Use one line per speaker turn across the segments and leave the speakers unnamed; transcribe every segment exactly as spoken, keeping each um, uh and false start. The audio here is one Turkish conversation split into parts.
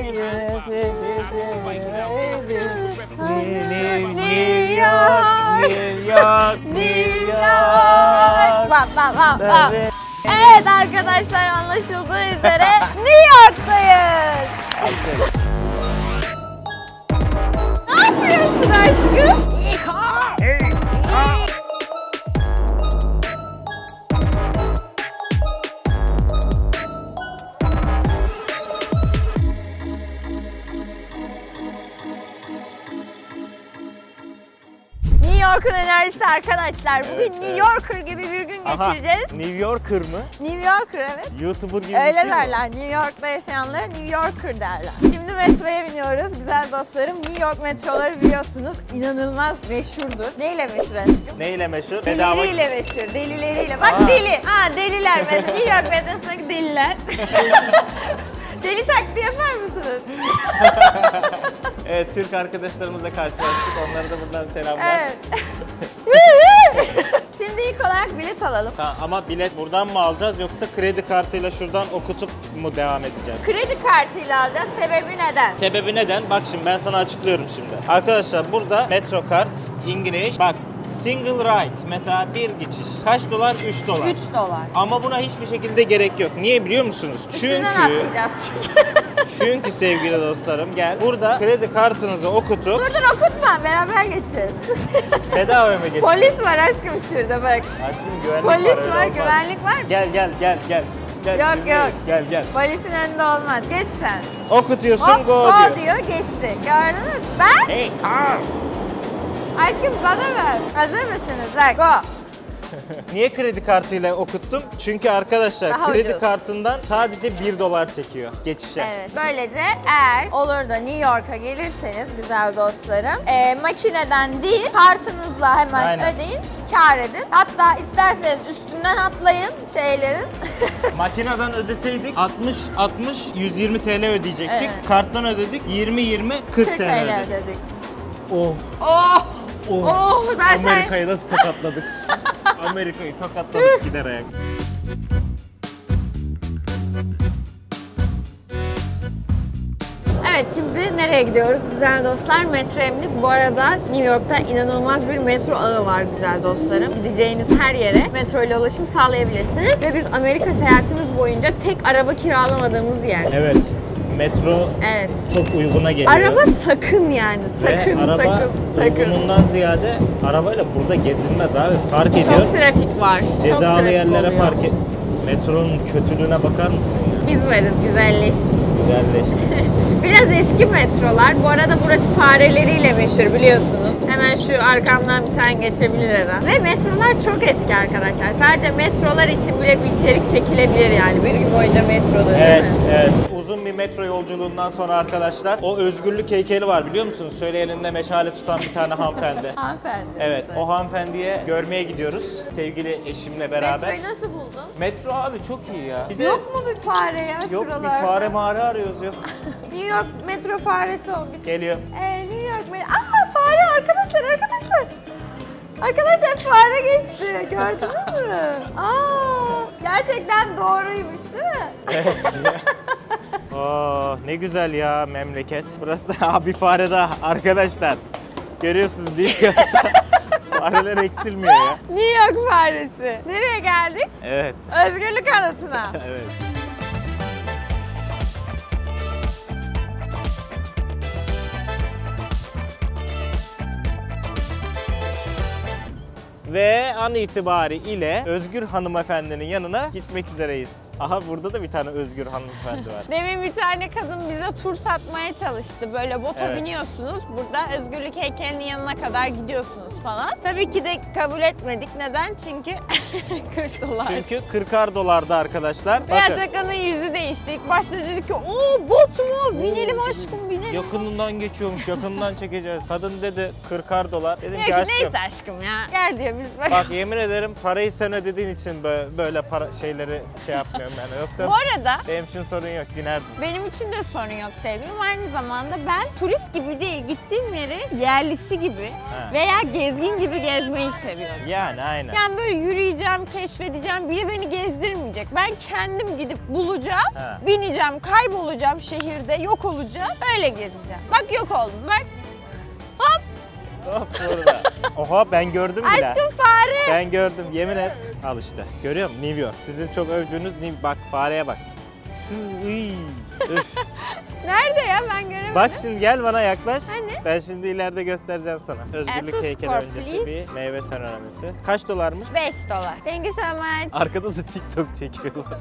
New York. Bak bak bak bak. Evet arkadaşlar, anlaşıldığı üzere New York'tayız. Ne yapıyorsun aşkım? New York'un enerjisi arkadaşlar. Bugün evet, New Yorker evet. gibi bir gün geçireceğiz.
Aha, New Yorker mı?
New Yorker evet.
YouTuber gibi
öyle
bir şey
derler.
mi?
New York'ta yaşayanlara New Yorker derler. Şimdi metroya biniyoruz güzel dostlarım. New York metroları biliyorsunuz inanılmaz meşhurdur. Neyle meşhur aşkım?
Neyle meşhur?
Delileriyle meşhur. Delileriyle. Bak Aa. deli. Ha deliler. New York metrosundaki deliler. Deli taklidi yapar mısınız?
Evet, Türk arkadaşlarımızla karşılaştık. Onlara da buradan selamlar. Evet.
Şimdi ilk olarak bilet alalım.
Tamam, ama bilet buradan mı alacağız yoksa kredi kartıyla şuradan okutup mu devam edeceğiz?
Kredi kartıyla alacağız. Sebebi neden?
Sebebi neden? Bak şimdi ben sana açıklıyorum şimdi. Arkadaşlar burada Metro kart, İngiliz. Bak single ride mesela bir geçiş. Kaç dolar? üç dolar.
üç dolar.
Ama buna hiçbir şekilde gerek yok. Niye biliyor musunuz?
Üstünden çünkü atlayacağız çünkü.
Çünkü sevgili dostlarım gel. Burada kredi kartınızı okutup...
Dur dur okutma. Beraber geçeceğiz.
Bedava mı geçeceğiz?
Polis var aşkım şurada bak.
Aşkım güvenlik
Polis
var.
var, güvenlik var.
Gel gel gel gel. Gel,
yok
gel,
yok.
Gel gel.
Polisin önünde olmaz. Geç sen.
Okutuyorsun
Hop,
go,
go
diyor.
diyor. Geçti. Gördünüz mü? Ben?
Hey car.
Aşkım bana ver. Hazır mısınız? Bak go.
Niye kredi kartıyla okuttum? Çünkü arkadaşlar
daha
kredi
ucuz.
kartından sadece bir dolar çekiyor geçişe.
Evet. Böylece eğer olur da New York'a gelirseniz güzel dostlarım e, makineden değil kartınızla hemen
Aynen.
ödeyin, kâr edin. Hatta isterseniz üstünden atlayın şeylerin.
Makineden ödeseydik altmış altmış yüz yirmi TL ödeyecektik.
Evet.
Karttan ödedik yirmi yirmi kırk
kırk
TL ödedik.
ödedik.
Oh.
Oh.
Oh.
Oh zaten.
Amerika'yı nasıl tokatladık? Amerika'yı tokatladık gider ayak.
Evet şimdi nereye gidiyoruz güzel dostlar? Metro Emlik. Bu arada New York'ta inanılmaz bir metro ağı var güzel dostlarım. Gideceğiniz her yere metro ile ulaşım sağlayabilirsiniz. Ve biz Amerika seyahatimiz boyunca tek araba kiralamadığımız yer.
Evet. Metro
evet.
çok uyguna geliyor.
Araba sakın yani sakın
Ve araba
sakın,
uygunundan sakın. ziyade arabayla burada gezilmez abi. Park ediyor.
Çok trafik var.
Cezalı
çok
yerlere
oluyor.
park et. Metronun kötülüğüne bakar mısın ya?
Biz varız güzelleşti.
Güzelleşti.
Biraz eski metrolar. Bu arada burası fareleriyle meşhur biliyorsunuz. Hemen şu arkamdan bir tane geçebilir herhalde. Ve metrolar çok eski arkadaşlar. Sadece metrolar için bile bir içerik çekilebilir yani. Bir gün boyunca metroda değil
Evet,
mi?
evet. Uzun bir metro yolculuğundan sonra arkadaşlar o özgürlük heykeli var biliyor musunuz? Şöyle elinde meşale tutan bir tane hanımefendi.
Hanımefendi.
Evet, o hanımefendiye görmeye gidiyoruz. Sevgili eşimle beraber.
Metroyu nasıl buldun?
Metro abi çok iyi ya. Bir de
yok mu bir fare ya
yok,
şuralarda?
Yok bir fare mağara arıyoruz yok.
New York metro faresi o.
Geliyor.
Ee, New York metro. Aa fare arkadaşlar arkadaşlar. Arkadaşlar fare geçti. Gördünüz mü? Aa, gerçekten doğruymuş değil mi?
Evet. Oo, ne güzel ya memleket. Burası da bir fare daha arkadaşlar. Görüyorsunuz değil mi? Fareler eksilmiyor ya.
New York faresi. Nereye geldik?
Evet.
Özgürlük anıtına.
Evet. Ve an itibariyle Özgür hanımefendinin yanına gitmek üzereyiz. Aha burada da bir tane Özgür hanımefendi var.
Demin bir tane kadın bize tur satmaya çalıştı. Böyle bota evet. biniyorsunuz. Burada Özgürlük heykelinin yanına kadar gidiyorsunuz falan. Tabii ki de kabul etmedik. Neden? Çünkü kırk dolar.
Çünkü kırkar dolardı arkadaşlar.
Ve Atakan'ın yüzü değişti. İlk başta dedik ki ooo bot mu? Binelim aşkım binelim.
Yakınından geçiyormuş. Yakından çekeceğiz. Kadın dedi kırkar dolar. Dedim
diyor
ki aşkım.
Neyse aşkım ya. Gel diyor biz bak.
Bak yemin ederim parayı sen ödediğin için böyle, böyle para şeyleri şey yapmıyorum. bilmiyorum yani. Yoksa
Bu arada
benim için sorun yok, binerdim.
benim için de sorun yok sevgilim. Aynı zamanda ben turist gibi değil, gittiğim yeri yerlisi gibi
Ha.
veya gezgin gibi gezmeyi seviyorum.
Yani aynen.
Yani böyle yürüyeceğim, keşfedeceğim, biri beni gezdirmeyecek. Ben kendim gidip bulacağım,
Ha.
bineceğim, kaybolacağım şehirde, yok olacağım, öyle gezeceğim. Bak yok oldum, bak. Hop!
Hop burada. Oha ben gördüm bile.
Aşkım fare!
Ben gördüm, yemin et. Al işte. Görüyor musun? New York. Sizin çok övdüğünüz New Bak fareye bak. Uy, üf.
Nerede ya, ben göremedim.
Bak şimdi gel bana yaklaş.
Hani?
Ben şimdi ileride göstereceğim sana. Özgürlük
two
heykeli
score,
öncesi
please.
bir meyve seramisi. Kaç dolarmış?
beş dolar. Thank you so much.
Arkada da TikTok çekiyorlar.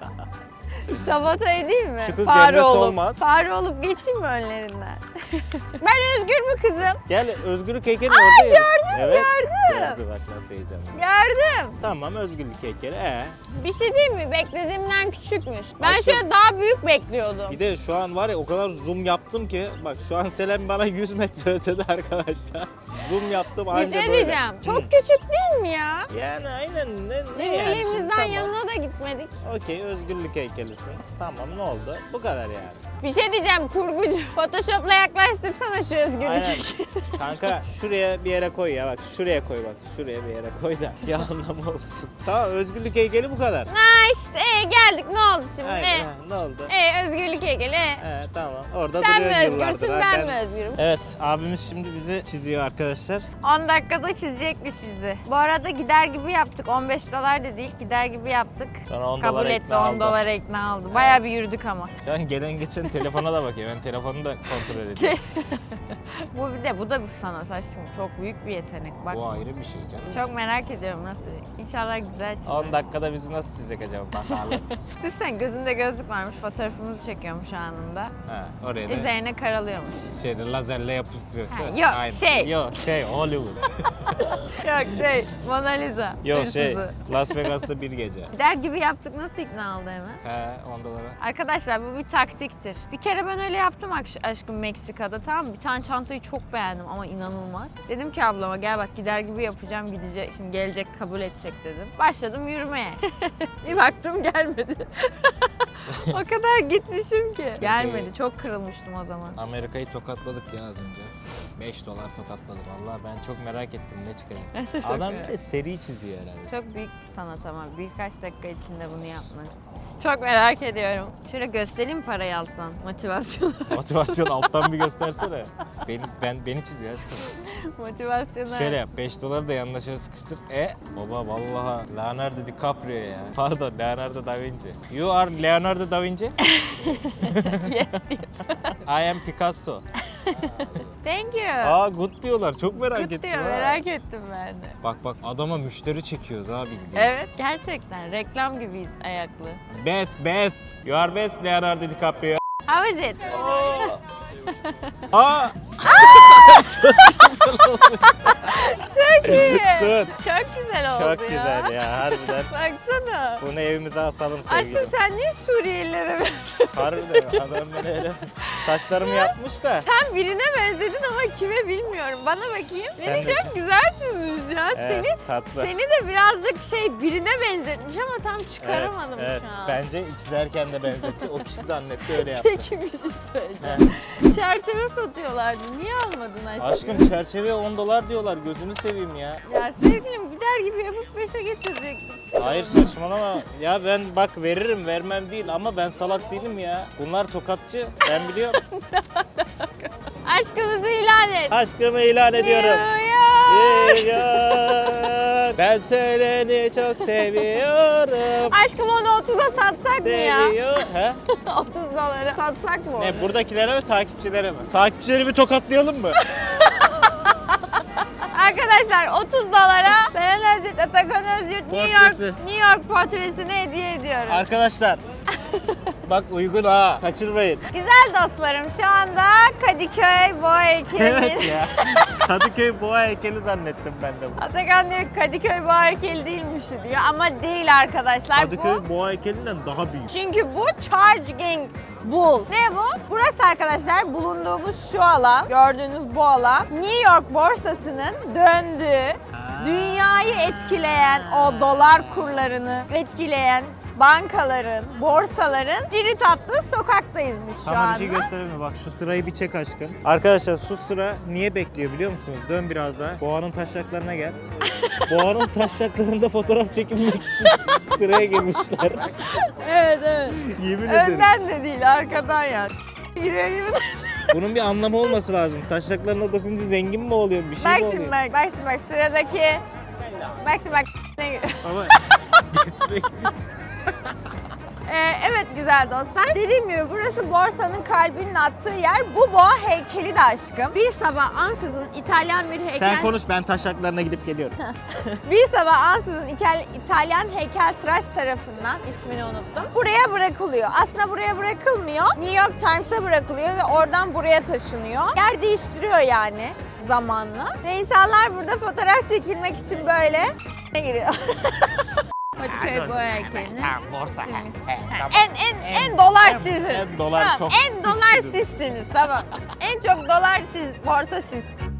Sabotaj değil mi?
Şu kız
Fare
gelmesi
olup,
olmaz.
fare olup geçeyim mi önlerinden? Ben özgür mü kızım?
Gel Özgürlük heykeli orada yeriz.
gördüm,
Evet.
gördüm.
Gördü bak nasıl heyecanlı.
Gördüm.
Tamam Özgürlük heykeli. Ee.
Bir şey değil mi? Beklediğimden küçükmüş. Ben
Aşkım.
şöyle daha büyük bekliyordum.
Bir de şu an var ya o kadar zoom yaptım ki bak şu an Selen bana yüz metre ötede arkadaşlar. Zoom yaptım
Bir
anca
şey
böyle.
diyeceğim. Çok
Hı.
küçük değil mi ya?
Yani aynen ne, ne yani şimdi,
Cimriliğimizden
tamam.
yanına da gitmedik.
Okey özgürlük heykelisin. Tamam ne oldu? Bu kadar yani.
Bir şey diyeceğim kurgucu. Photoshop'la yaklaştırsana şu özgürlük.
Aynen. Kanka şuraya bir yere koy ya bak şuraya koy bak şuraya bir yere koy da bir anlamı olsun. Tamam özgürlük heykeli bu kadar.
Ha işte e, geldik ne oldu şimdi?
Aynen
E,
ha, ne oldu?
e, özgürlük heykeli. E.
He tamam orada
Sen
duruyor
mi
yıllardır.
özgürsün
ha.
ben mi özgürüm?
Evet abimiz şimdi bizi çiziyor arkadaşlar.
on dakikada çizecekmiş bizi. Bu arada gider gibi yaptık. on beş dolar da değil, gider gibi yaptık.
Sonra on
Kabul
dolara
etti,
ikna
on
oldu.
dolara ikna oldu. Bayağı bir yürüdük ama.
Şu an gelen geçen telefona da bakıyor. Ben telefonu da kontrol ediyorum.
Bu bir de bu da bir sanat aşkım. Çok büyük bir yetenek. Bak.
Bu ayrı bir şey canım.
Çok merak ediyorum nasıl. İnşallah güzel çizer.
on dakikada bizi nasıl çizecek acaba bakalım.
Düşünsene gözünde gözlük varmış, fotoğrafımızı çekiyormuş anında.
ha, oraya da
Üzerine karalıyormuş.
şeyde lazerle yapıştırıyoruz.
Ha,
değil mi?
yok,
Aynen.
şey.
Yok şey Hollywood.
Yok şey, Mona Lisa.
Yok şey
hırsızı.
Las Vegas'ta bir gece.
Gider gibi yaptık, nasıl ikna oldu hemen?
He on dolara.
Arkadaşlar bu bir taktiktir. Bir kere ben öyle yaptım aş- aşkım Meksika'da, tamam mı? Bir tane çantayı çok beğendim ama inanılmaz. Dedim ki ablama gel bak gider gibi yapacağım, gidecek şimdi gelecek kabul edecek dedim. Başladım yürümeye. Bir baktım gelmedi. O kadar gitmişim ki. Gelmedi, çok kırılmıştım o zaman.
Amerika'yı tokatladık ya az önce. beş dolar tokatladım. Vallahi ben çok merak ettim ne çıkacak.
Çok
Adam bir
merak-
de seri çiziyor herhalde.
Çok büyük bir sanat ama birkaç dakika içinde bunu yapmak. Çok merak ediyorum. Şöyle göstereyim parayı alttan. Motivasyon.
Motivasyon alttan bir göstersene. Beni, ben, beni çiziyor aşkım.
Motivasyonu.
Şöyle yap, beş doları da yanına şöyle sıkıştır. E baba vallahi Leonardo DiCaprio ya. Pardon Leonardo da Vinci. You are Leonardo da Vinci?
Yes.
I am Picasso.
Thank you.
Aa good diyorlar. Çok merak
Good
ettim
diyor,
ha.
merak ettim ben de.
Bak bak adama müşteri çekiyoruz abi.
Evet gerçekten reklam gibiyiz ayaklı.
Best best. You are best Leonardo DiCaprio.
How is it?
Aa!
Çok iyi.
Good.
Çok güzel oldu
Çok
ya.
güzel ya harbiden.
Baksana.
Bunu evimize asalım sevgilim.
Aşkım sen niye Suriyelilere benziyorsun?
Harbiden adam beni öyle saçlarımı yapmış da.
Sen birine benzedin ama kime bilmiyorum. Bana bakayım.
Sen
Seni
de
çok
çok-
güzel çizmiş ya.
Evet,
Seni,
tatlı.
seni de birazcık şey birine benzetmiş ama tam
Evet,
çıkaramadım
evet.
şu an.
Bence çizerken de benzetti. O kişi zannetti öyle yaptı.
Peki bir şey söyleyeceğim. Çerçeve satıyorlardı. Niye almadın aşkım?
Aşkım çerçeve on dolar diyorlar. Gözünü seveyim ya.
Ya sevgilim gider gibi yapıp beşe getirecektik.
Hayır saçmalama. Ya ben bak veririm vermem değil ama ben salak değilim ya. Bunlar tokatçı. Ben biliyorum.
Aşkımızı ilan et.
Aşkımı ilan ediyorum.
New York.
New York. Ben seni çok seviyorum.
Aşkım onu otuza satsak mı ya?
Seviyor. He?
otuz dolara satsak mı onu?
Ne buradakilere mi takipçilere mi? Takipçileri bir tokatlayalım mı?
Arkadaşlar otuz dolara Selen Özgürt, Atakan Özyurt New York,
Portresi.
New York portresini hediye ediyoruz.
Arkadaşlar bak uygun ha kaçırmayın.
Güzel dostlarım şu anda Kadıköy Boğa
Evet
Heykeli'nin
ya. Kadıköy boğa heykeli zannettim ben de bu.
Atakan diyor ki, Kadıköy Boğa Heykeli değilmiş diyor ama değil arkadaşlar
Kadıköy
bu.
boğa heykelinden daha büyük.
Çünkü bu Charging Bull. Ne bu? Burası arkadaşlar bulunduğumuz şu alan, gördüğünüz bu alan New York borsasının döndüğü, dünyayı etkileyen, o dolar kurlarını etkileyen bankaların, borsaların cirit attığı sokaktayız biz şu
Sana
anda.
bir şey göstereyim mi? Bak şu sırayı bir çek aşkım. Arkadaşlar şu sıra niye bekliyor biliyor musunuz? Dön biraz daha. Boğanın taşaklarına gel. Boğanın taşaklarında fotoğraf çekilmek için sıraya girmişler.
Evet evet.
Yemin ederim.
Önden de değil arkadan ya. Giriyor gibi.
Bunun bir anlamı olması lazım. Taşaklarına dokununca zengin mi oluyor? Bir şey
Bak
mi
şimdi
oluyor?
bak, bak şimdi bak sıradaki. Bak şimdi bak. Ne giriyor?
Ama geçmek...
Ee, evet güzel dostlar. Dediğim gibi burası borsanın kalbinin attığı yer. Bu boğa heykeli de aşkım. Bir sabah ansızın İtalyan bir heykel...
Sen konuş, ben taşaklarına gidip geliyorum.
Bir sabah ansızın İtal- İtalyan heykeltıraş tarafından, ismini unuttum, buraya bırakılıyor. Aslında buraya bırakılmıyor. New York Times'a bırakılıyor ve oradan buraya taşınıyor. Yer değiştiriyor yani zamanla. Ve insanlar burada fotoğraf çekilmek için böyle giriyor. Kadıköy boğa heykelini.
Tamam, borsa.
Silmiş.
He, tamam.
En en en dolar
en-
sizin.
en dolar
Tamam,
çok
En dolar
sizsiniz.
sizsiniz. Tamam. En çok dolar siz, borsa siz.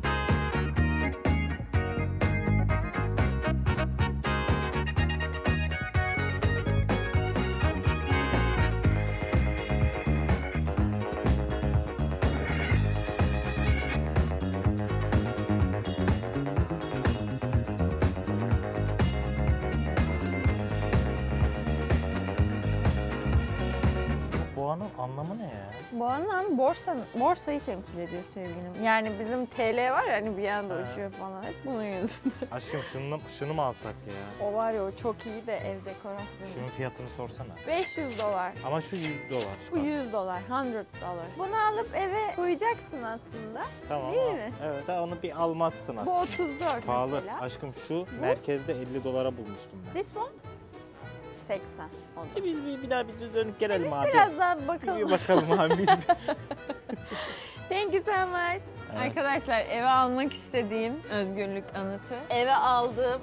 Boğanın anlamı ne ya?
Boğanın borsa, borsayı temsil ediyor sevgilim. Yani bizim T L var ya hani bir anda
Evet.
uçuyor falan. Hep bunun yüzünden.
Aşkım şunu, şunu mu alsak ya?
O var ya o çok iyi de ev dekorasyonu.
Şunun fiyatını sorsana.
beş yüz dolar.
Ama şu yüz dolar.
Bu yüz dolar. yüz dolar. Bunu alıp eve koyacaksın aslında.
Tamam.
Değil
al.
mi?
Evet. Daha onu bir almazsın
Bu
aslında.
otuz dört
Pahalı.
mesela.
Aşkım şu merkezde elli dolara bulmuştum ben.
This one? seksen. Oldu.
E biz bir, bir daha bir dönüp gelelim abi.
Biraz daha
Bir
bakalım.
bakalım abi biz.
Thank you so much.
Evet.
Arkadaşlar eve almak istediğim özgürlük anıtı. Eve aldığım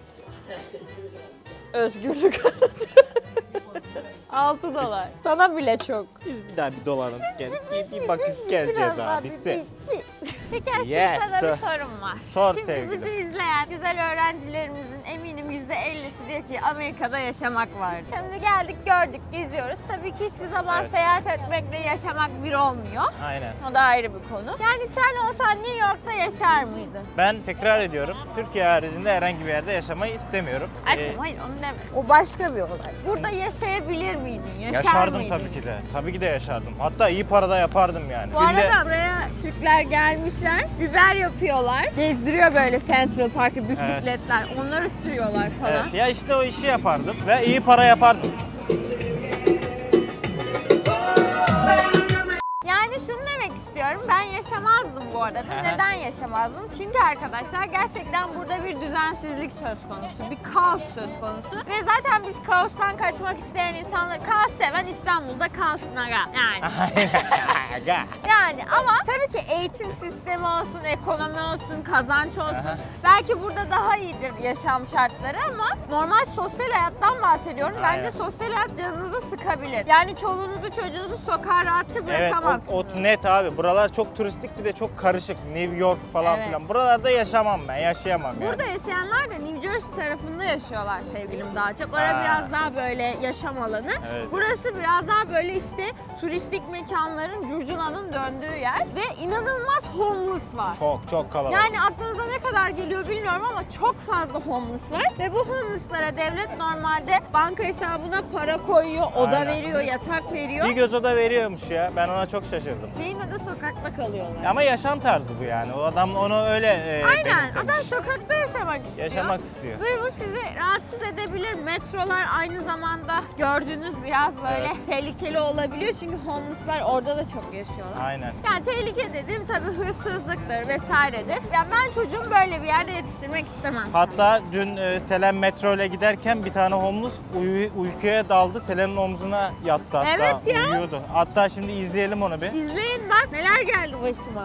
özgürlük anıtı. altı dolar. Sana bile çok.
Biz bir daha bir dolanıp gel. Bir, bir bakıp geleceğiz abi. Sen.
Peki aşkım
Yes,
sana
sir.
bir sorum var.
Sor
Şimdi
sevgilim.
bizi izleyen güzel öğrencilerimizin eminim yüzde ellisi diyor ki Amerika'da yaşamak var. Şimdi geldik gördük geziyoruz. Tabii ki hiçbir zaman
Evet.
seyahat etmekle yaşamak bir olmuyor.
Aynen.
O da ayrı bir konu. Yani sen olsan New York'ta yaşar mıydın?
Ben tekrar ediyorum. Türkiye haricinde herhangi bir yerde yaşamayı istemiyorum.
Aşkım
Ee,
hayır onu deme. O başka bir olay. Burada yaşayabilir miydin? Yaşar
yaşardım
mıydın?
tabii ki de. Tabii ki de yaşardım. Hatta iyi parada yapardım yani.
Bu
Günde-
arada buraya Türkler gelmişler, biber yapıyorlar. Gezdiriyor böyle Central Park'ı bisikletler. Onları sürüyorlar falan.
Evet, ya işte o işi yapardım ve iyi para yapardım.
Yani şunu demek istiyorum, ben yaşamazdım bu arada. Neden yaşamazdım? Çünkü arkadaşlar gerçekten burada bir düzensizlik söz konusu, bir kaos söz konusu. Ve zaten biz kaostan kaçmak isteyen insanlar, kaos seven İstanbul'da kalsın aga. Yani. Yani ama tabii ki eğitim sistemi olsun, ekonomi olsun, kazanç olsun.
Aha.
Belki burada daha iyidir yaşam şartları ama normal sosyal hayattan bahsediyorum.
Aynen.
Bence sosyal hayat canınızı sıkabilir. Yani çoluğunuzu çocuğunuzu sokağa rahatça
Evet,
bırakamazsınız.
o, o net abi. Buralar çok turistik, bir de çok karışık. New York falan
Evet.
filan. Buralarda yaşamam ben, yaşayamam yani.
Burada yaşayanlar da New Jersey tarafında yaşıyorlar sevgilim daha çok. Orası
Ha.
biraz daha böyle yaşam alanı.
Evet.
Burası biraz daha böyle işte turistik mekanların, curcunanın döndüğü yer. Ve inanılmaz homeless var.
Çok çok kalabalık.
Yani aklınıza ne kadar geliyor bilmiyorum ama çok fazla homeless var. Ve bu homeless'lara devlet normalde banka hesabına para koyuyor, oda
Aynen.
veriyor, yatak veriyor.
Bir göz oda veriyormuş ya. Ben ona çok şaşırdım.
Yine de sokakta kalıyorlar.
Ama yaşam tarzı bu yani. O adam onu öyle e,
Aynen,
benimsemiş.
adam sokakta yaşamak istiyor.
Yaşamak istiyor.
Ve bu sizi rahatsız edebilir. Metrolar aynı zamanda gördüğünüz biraz böyle
Evet.
tehlikeli olabiliyor. Çünkü homeless'lar orada da çok yaşıyorlar.
Aynen.
Yani tehlike dediğim tabii hırsızlıktır vesairedir. Yani ben çocuğumu böyle bir yerde yetiştirmek istemem.
Hatta dün e, Selen metro ile giderken bir tane homeless uyu- uykuya daldı. Selen'in omzuna yattı hatta.
Evet ya.
Uyuyordu. Hatta şimdi izleyelim onu bir.
İzleyin bak neler geldi başıma.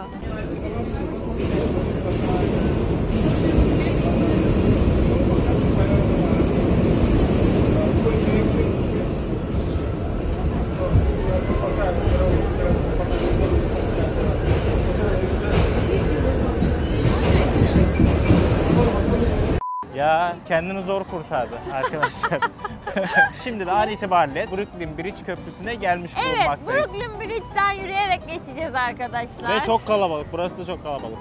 Ya kendini zor kurtardı arkadaşlar. Şimdi de an itibariyle Brooklyn Bridge Köprüsü'ne gelmiş
Evet,
bulunmaktayız.
Brooklyn Bridge'den yürüyerek geçeceğiz arkadaşlar.
Ve çok kalabalık. Burası da çok kalabalık.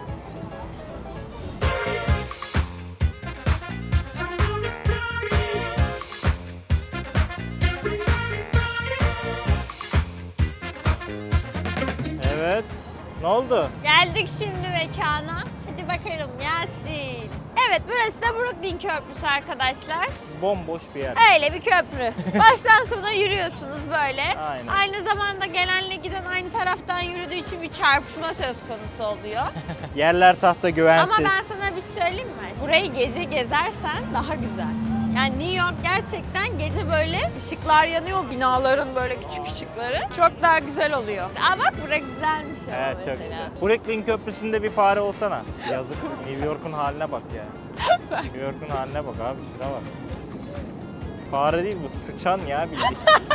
Evet. Ne oldu?
Geldik şimdi mekana. Hadi bakalım Yasin. Evet, burası da Brooklyn Köprüsü arkadaşlar.
Bomboş bir yer.
Öyle bir köprü. Baştan sona yürüyorsunuz böyle.
Aynen.
Aynı zamanda gelenle giden aynı taraftan yürüdüğü için bir çarpışma söz konusu oluyor.
Yerler tahta güvensiz.
Ama ben sana bir şey söyleyeyim mi? Burayı gece gezersen daha güzel. Yani New York gerçekten gece böyle ışıklar yanıyor, binaların böyle küçük ışıkları. Çok daha güzel oluyor. Aa bak burası güzelmiş ama
Evet,
mesela.
çok güzel. Brooklyn Köprüsü'nde bir fare olsana. Yazık. New York'un haline bak ya. New York'un haline bak abi, şuna bak. Fare değil bu, sıçan ya bildiğin.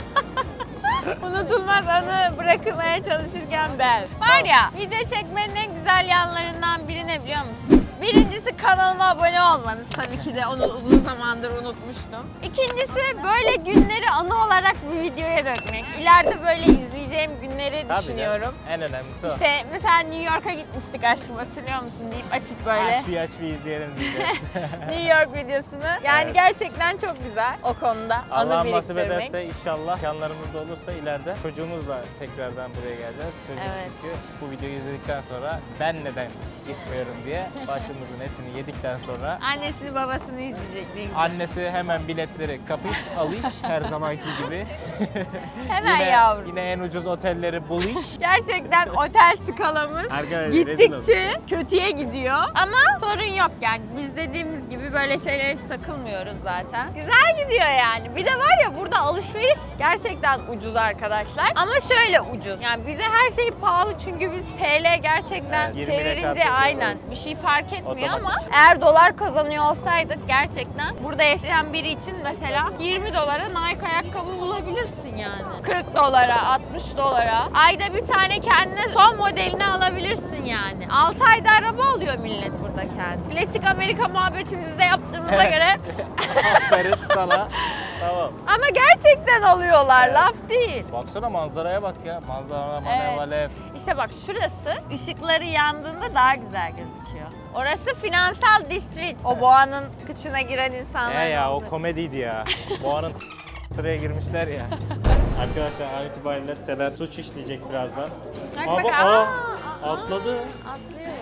Unutulmaz anı bırakılmaya çalışırken ben. Var ya, video çekmenin en güzel yanlarından biri ne biliyor musun? Birincisi kanalıma abone olmanız, tabii ki de onu uzun zamandır unutmuştum. İkincisi böyle günleri anı olarak bu videoya dökmek. İleride böyle izleyeceğim günleri
Tabii
düşünüyorum.
canım, en önemlisi o.
İşte mesela New York'a gitmiştik aşkım, hatırlıyor musun deyip açıp böyle
Aç bir aç bir izleyelim diyeceğiz.
New York videosunu. Yani
Evet.
gerçekten çok güzel o konuda anı
Allah nasip
biriktirmek.
ederse inşallah yanlarımızda olursa ileride çocuğumuzla tekrardan buraya geleceğiz. Çocuk
Evet.
çünkü bu videoyu izledikten sonra ben neden gitmiyorum diye başımızın etini yedikten sonra
Annesini babasını izleyecek ne güzel.
annesi hemen biletleri kapış alış her zamanki gibi.
Hemen
yine,
yavrum.
Yine en ucuz otelleri buluş.
Gerçekten otel skalamız
Arkadaşlar, rezil
gittikçe kötüye gidiyor. Ama sorun yok yani. Biz dediğimiz gibi böyle şeylere hiç takılmıyoruz zaten. Güzel gidiyor yani. Bir de var ya burada alışveriş gerçekten ucuz arkadaşlar. Ama şöyle ucuz. Yani bize her şey pahalı çünkü biz T L gerçekten
Evet, yirmi ile
çevirince
çarpıyor.
aynen bir şey fark etmiyor ama
Otomatik.
eğer dolar kazanıyor olsaydık gerçekten burada yaşayan biri için mesela yirmi dolara Nike ayakkabı bulabilirsin yani. kırk dolara, altmış dolara. Ayda bir tane kendine son modelini alabilirsin yani. altı ayda araba alıyor millet burada kendi. Klasik Amerika muhabbetimizi de yaptığımıza göre
Aferin sana. Tamam.
ama gerçekten alıyorlar, laf değil.
Baksana manzaraya bak ya. Manzara,
Evet.
alev.
İşte bak şurası ışıkları yandığında daha güzel gözüküyor. Orası finansal district. O boğanın kıçına giren insanlar.
He ya, o komediydi ya. Boğanın sıraya girmişler ya. Arkadaşlar an itibariyle Sever suç işleyecek birazdan.
Bak
Aa,
bak,
bak,
aa,
aa,
aa,
atladı.
Atlıyor.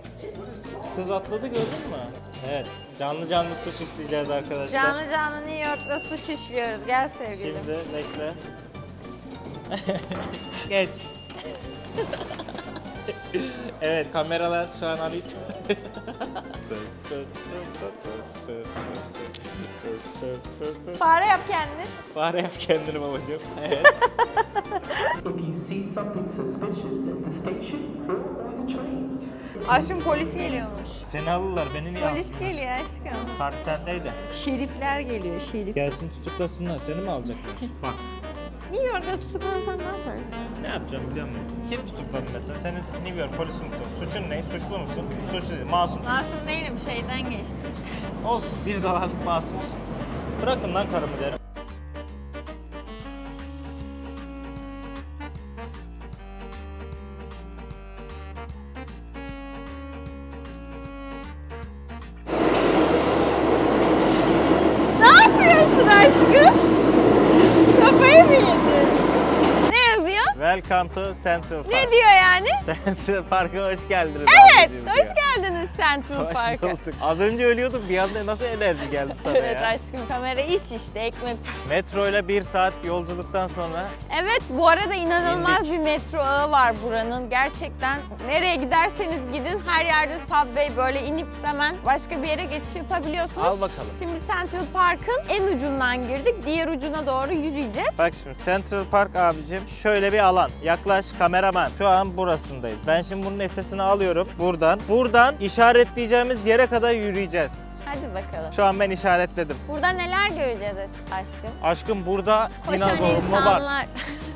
Kız atladı, gördün mü? Evet, canlı canlı suç işleyeceğiz arkadaşlar.
Canlı canlı New York'ta suç işliyoruz. Gel sevgilim.
Şimdi bekle. Geç. Evet, kameralar şu an an itibariyle.
Fare yap kendini.
Fare yap kendini babacığım. Evet.
If you see something suspicious at the station, board the train.
Aşkım polis geliyormuş.
Seni alırlar, beni niye
Polis
alsınlar?
geliyor aşkım.
Kart sendeydi.
Şerifler geliyor, şerif.
Gelsin tutuklasınlar, seni mi alacaklar? Bak.
New York'ta tutuklansan ne yaparsın?
Ne yapacağım biliyor musun? Kim tutukladı mesela? Seni New York polisi mi tutukladı? Suçun ne? Suçlu musun? Suçlu değil, masum.
Masum değilim, şeyden geçtim.
Olsun, bir dolarlık masumsun. Bırakın lan karımı derim.
Ne yapıyorsun aşkım? Kafayı mı yedin? Ne yazıyor?
Welcome to Central Park.
Ne diyor yani?
Central Park'a hoş geldiniz.
Evet,
abicim
hoş
diyor.
geldiniz Central
Hoş
Park'a.
bulduk. Az önce ölüyordum, bir anda nasıl enerji geldi sana
Evet
ya?
aşkım, kamera iş işte, ekmek.
Metro ile bir saat yolculuktan sonra
Evet, bu arada inanılmaz bir metro ağı var buranın. Gerçekten nereye giderseniz gidin her yerde subway, böyle inip hemen başka bir yere geçiş yapabiliyorsunuz.
Al bakalım.
Şimdi Central Park'ın en ucundan girdik. Diğer ucuna doğru yürüyeceğiz.
bak şimdi Central Park abicim şöyle bir alan. Yaklaş kameraman. Şu an burasındayız. Ben şimdi bunun esesini alıyorum buradan. Buradan işaretleyeceğimiz yere kadar yürüyeceğiz.
Hadi bakalım.
Şu an ben işaretledim.
Burada neler göreceğiz aşkım?
Aşkım burada
Koşan
dinozor mu var?
insanlar.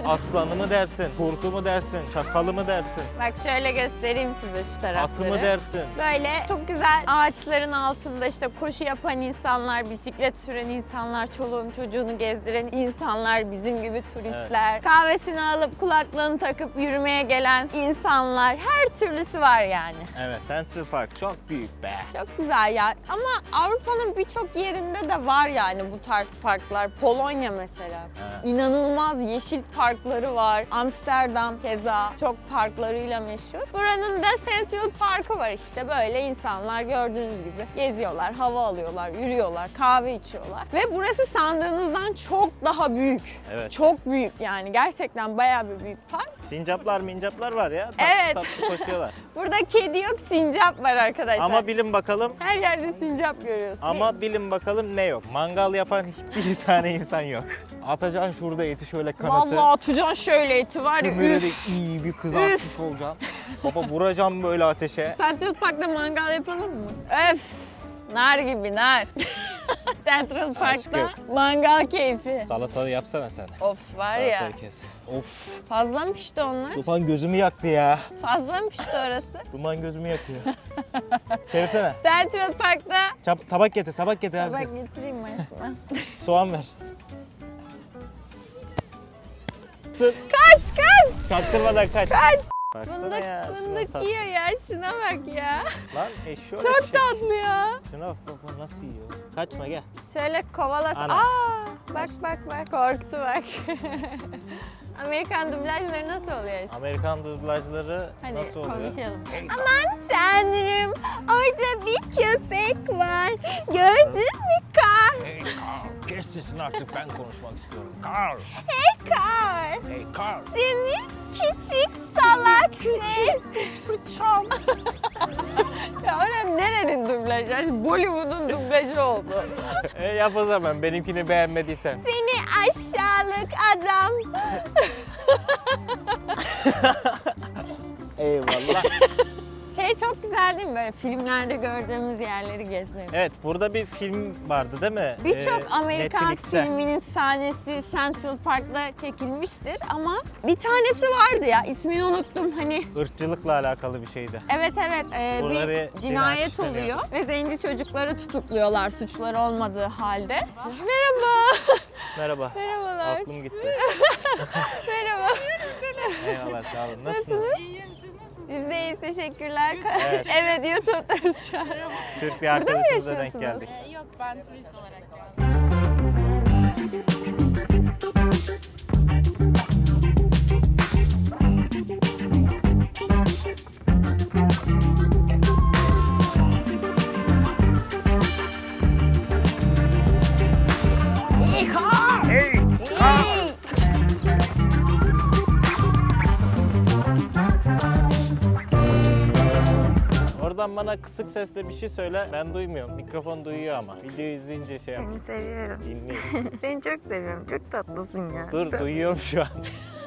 Aslanı mı dersin, kurtu mu dersin, çakalı mı dersin,
Bak şöyle göstereyim size şu tarafları.
atı mı dersin?
Böyle çok güzel ağaçların altında işte koşu yapan insanlar, bisiklet süren insanlar, çoluğun çocuğunu gezdiren insanlar, bizim gibi turistler, kahvesini alıp kulaklığını takıp yürümeye gelen insanlar, her türlüsü var yani.
Evet, Central Park çok büyük be.
Çok güzel ya. Ama Avrupa'nın birçok yerinde de var yani bu tarz parklar. Polonya mesela.
Evet.
İnanılmaz yeşil parkları var. Amsterdam keza çok parklarıyla meşhur. Buranın da Central Park'ı var işte. Böyle insanlar gördüğünüz gibi geziyorlar, hava alıyorlar, yürüyorlar, kahve içiyorlar. Ve burası sandığınızdan çok daha büyük.
Evet.
Çok büyük yani. Gerçekten bayağı bir büyük park.
Sincaplar mincaplar var ya. Tatlı
Evet.
tatlı koşuyorlar.
Burada kedi yok, sincap var arkadaşlar.
Ama bilin bakalım.
Her yerde sincap görüyoruz.
Ama bilin bakalım ne yok? Mangal yapan hiçbir tane insan yok. Atacaksın şurada eti şöyle kanatı.
Vallahi atacaksın şöyle eti var ya.
Kömürü de
Üf.
iyi bir kızartmış olacaksın. Baba vuracağım böyle ateşe.
Central Park'ta mangal yapalım mı? Öf! Nar gibi nar. Central Park'ta
Aşkım.
mangal keyfi.
Salatalı yapsana sen.
Of var ya.
Salatayı kes. Of.
Fazla mı pişti onlar?
Duman gözümü yaktı ya.
Fazla mı pişti orası?
Duman gözümü yakıyor. Çevirsene.
Central Park'ta
Çab- tabak getir, tabak getir.
bak
Hadi.
getireyim başına.
Soğan ver. Sır.
Kaç kaç!
Çaktırmadan kaç.
Kaç!
Baksana
Fındık
ya. şuna
fındık
tat-
yiyor ya, şuna bak ya.
Lan eşşoğlu
Çok
eşek.
tatlı ya.
Şuna bak baba nasıl yiyor. Kaçma gel.
Şöyle kovalas.
Ana.
Aa, bak bak bak korktu bak. Amerikan dublajları nasıl oluyor?
Amerikan dublajları
Hadi
nasıl oluyor?
konuşalım. Aman tanrım, orada bir köpek var. Gördün mü Carl?
Hey Carl, kes sesini artık ben konuşmak istiyorum. Carl,
Hey Carl,
hey Carl.
seni küçük salak şey.
Sıçan.
Ya orada nerenin dublajı? Yani Bollywood'un dublajı oldu.
e yap o zaman benimkini beğenmediysen.
Seni aşağılık adam.
Eyvallah.
Şey çok güzel değil mi? Böyle filmlerde gördüğümüz yerleri gezmek.
Evet burada bir film vardı değil mi?
Birçok
Ee,
Amerikan
Netflix'te.
filminin sahnesi Central Park'ta çekilmiştir ama bir tanesi vardı ya, ismini unuttum hani.
Irkçılıkla alakalı bir şeydi.
Evet evet e,
Burada
bir,
bir cinayet
cinayet
işleniyor.
oluyor ve zenci çocukları tutukluyorlar suçları olmadığı halde. Merhaba.
Merhaba.
Merhabalar.
Aklım gitti.
Merhaba.
Eyvallah sağ olun. Nasılsınız?
Biz de iyiyiz, teşekkürler.
Evet.
Evet, YouTube'dayız şu an.
Türk bir
Burada mı
arkadaşımıza denk
yaşıyorsunuz?
geldik.
Yok ben turist olarak geldim.
Oradan bana kısık sesle bir şey söyle. Ben duymuyorum. Mikrofon duyuyor ama. Videoyu izleyince şey yapayım.
Seni seviyorum.
Dinleyeyim.
Seni çok seviyorum. Çok tatlısın ya.
Dur duyuyorum şu an.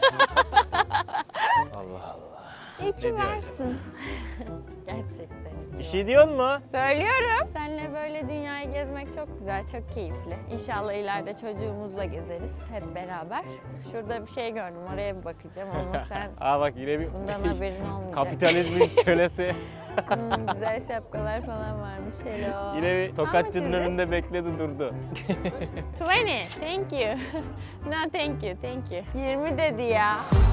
Allah Allah.
İyi ki
diyor
varsın. Gerçekten.
Bir şey diyorsun mu?
Söylüyorum. Seninle böyle dünyayı gezmek çok güzel, çok keyifli. İnşallah ileride çocuğumuzla gezeriz hep beraber. Şurada bir şey gördüm, oraya bir bakacağım ama sen
Aa bak yine bir
bundan haberin olmayacak.
kapitalizmin kölesi.
Hmm, güzel şapkalar falan varmış. Hello.
Yine bir tokatçının
Ama
önünde bekledi durdu.
yirmi. Thank you. No thank you, thank you. yirmi dedi ya.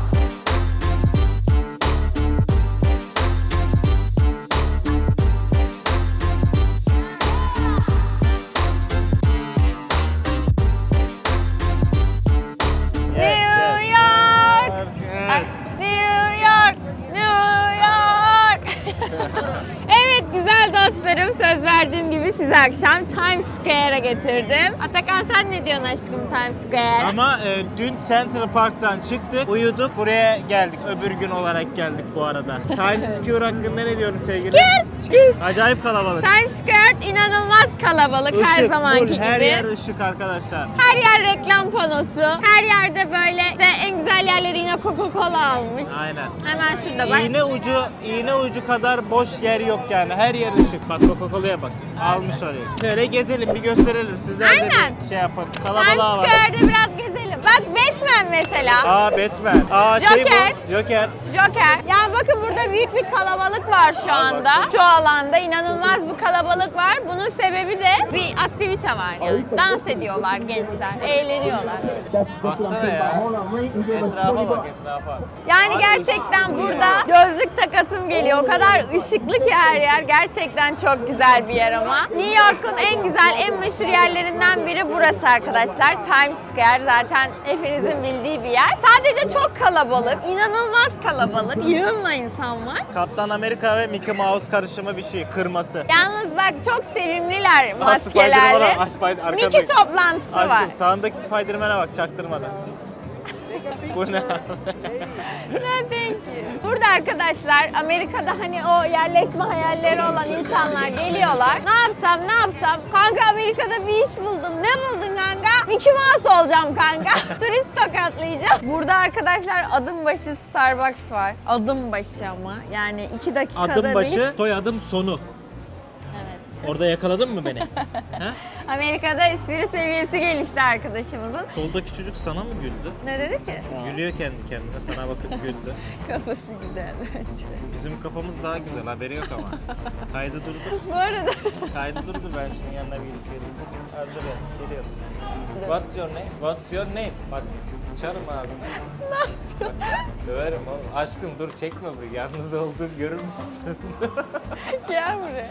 Yes,
New
yes.
York!
Evet.
New York! New York! Evet güzel dostlarım, söz verdiğim gibi sizi akşam Times Square'a getirdim. Atakan sen ne diyorsun aşkım Times Square?
Ama e, dün Central Park'tan çıktık, uyuduk, buraya geldik. Öbür gün olarak geldik bu arada. Times Square hakkında ne diyorum sevgili? Acayip kalabalık.
Times Square inanılmaz kalabalık her
Işık,
zamanki
full,
gibi.
her yer ışık arkadaşlar.
Her yer reklam panosu. Her yerde böyle işte en güzel yerleri yine Coca-Cola almış.
Aynen.
Hemen şurada bak.
İğne ucu, iğne ucu kadar boş yer yok yani. Her yer ışık. Bak Coca-Cola'ya bak. Almış oraya. Şöyle gezelim, bir gösterelim. Sizler de
Aynen.
bir şey yapın.
Times
Kalabalığa var.
Square'de biraz gezelim. Bak Batman mesela.
Aa Batman. Aa şey
Joker.
bu. Joker.
Joker. Yani bakın burada büyük bir kalabalık var şu
Al
anda.
baksana.
Şu alanda inanılmaz bir kalabalık var. Bunun sebebi de bir aktivite var yani. Dans ediyorlar gençler, eğleniyorlar.
Baksana ya. Etrafa bak etrafa.
Yani
Abi
gerçekten
ışıksız
burada
ya.
gözlük takasım geliyor. O kadar ışıklı ki her yer. Gerçekten çok güzel bir yer ama. New York'un en güzel, en meşhur yerlerinden biri burası arkadaşlar. Times Square zaten hepinizin bildiği bir yer. Sadece çok kalabalık, inanılmaz kalabalık. Yığınla insan var.
Kaptan Amerika ve Mickey Mouse karışımı bir şey. Kırması.
Yalnız bak çok sevimliler
Aa,
maskelerle.
Spider-Man'a- Aa, Spider- arkadaki-
Mickey toplantısı var.
Aşkım sağındaki Spider-Man'e bak çaktırmadan. Bu ne?
Ne thank you. Burada arkadaşlar Amerika'da hani o yerleşme hayalleri olan insanlar geliyorlar. Ne yapsam ne yapsam? Kanka Amerika'da bir iş buldum. Ne buldun kanka? Mickey Mouse olacağım kanka. Turist tokatlayacağım. Burada arkadaşlar adım başı Starbucks var. Adım başı ama. Yani iki dakikada
Adım
değil.
başı, soyadım sonu.
Evet.
Orada yakaladın mı beni? Ha?
Amerika'da espri seviyesi gelişti arkadaşımızın.
Soldaki çocuk sana mı güldü?
Ne dedi ki?
Gülüyor kendi kendine, sana bakıp güldü.
Kafası güzel bence.
Bizim kafamız daha güzel, haberi yok ama. Kaydı durdu.
Bu arada
Kaydı durdu, ben şunun yanına bir gidip geleyim. Hazır ol, geliyorum. What's your name? What's your name? Bak sıçarım ağzına. Bak, döverim oğlum. Aşkım dur çekme bu, yalnız olduğum görünmesin.
gel buraya.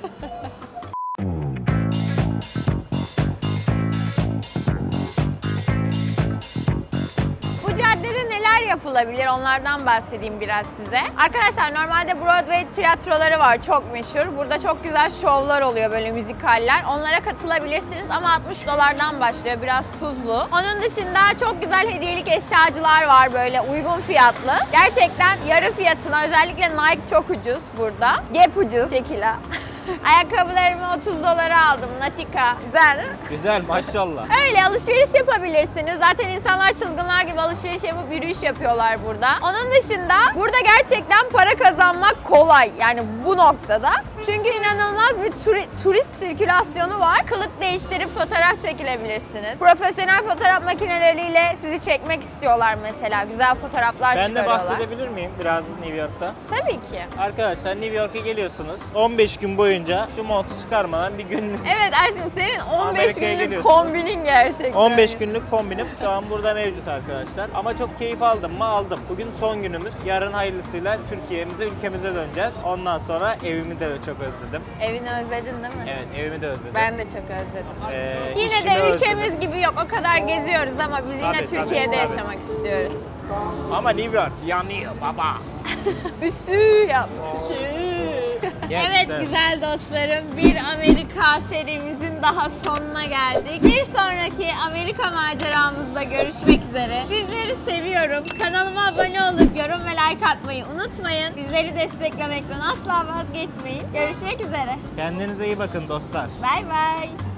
Bu caddede neler yapılabilir onlardan bahsedeyim biraz size. Arkadaşlar normalde Broadway tiyatroları var çok meşhur. Burada çok güzel şovlar oluyor böyle müzikaller. Onlara katılabilirsiniz ama altmış dolardan başlıyor biraz tuzlu. Onun dışında çok güzel hediyelik eşyacılar var böyle uygun fiyatlı. Gerçekten yarı fiyatına özellikle Nike çok ucuz burada. Gap ucuz şekila. Ayakkabılarımı otuz dolara aldım. Natika. Güzel değil mi?
Güzel maşallah.
Öyle alışveriş yapabilirsiniz. Zaten insanlar çılgınlar gibi alışveriş yapıp yürüyüş yapıyorlar burada. Onun dışında burada gerçekten para kazanmak kolay. Yani bu noktada. Çünkü inanılmaz bir turi- turist sirkülasyonu var. Kılık değiştirip fotoğraf çekilebilirsiniz. Profesyonel fotoğraf makineleriyle sizi çekmek istiyorlar mesela. Güzel fotoğraflar
Ben de
çıkarıyorlar.
bahsedebilir miyim biraz New York'ta?
Tabii ki.
Arkadaşlar New York'a geliyorsunuz. on beş gün boyunca şu montu çıkarmadan bir gününüz.
Evet aşkım senin on beş
Amerika'ya
günlük
geliyorsunuz.
kombinin gerçekten.
on beş günlük kombinim şu an burada mevcut arkadaşlar. Ama çok keyif aldım mı? Aldım. Bugün son günümüz. Yarın hayırlısıyla Türkiye'mize, ülkemize döneceğiz. Ondan sonra evimi de çok özledim.
Evini özledin değil mi?
Evet, evimi de özledim.
Ben de çok özledim.
Ee,
Yine
işimi
de ülkemiz
özledim.
gibi yok. O kadar geziyoruz ama biz yine
Tabii, tabii,
Türkiye'de
tabii.
yaşamak istiyoruz.
Ama New York yanıyor baba.
Üsü yap.
Yes,
Evet
sir.
güzel dostlarım, bir Amerika serimizin daha sonuna geldik. Bir sonraki Amerika maceramızda görüşmek üzere. Sizleri seviyorum. Kanalıma abone olup yorum ve like atmayı unutmayın. Bizleri desteklemekten asla vazgeçmeyin. Görüşmek üzere.
Kendinize iyi bakın dostlar.
Bay bay.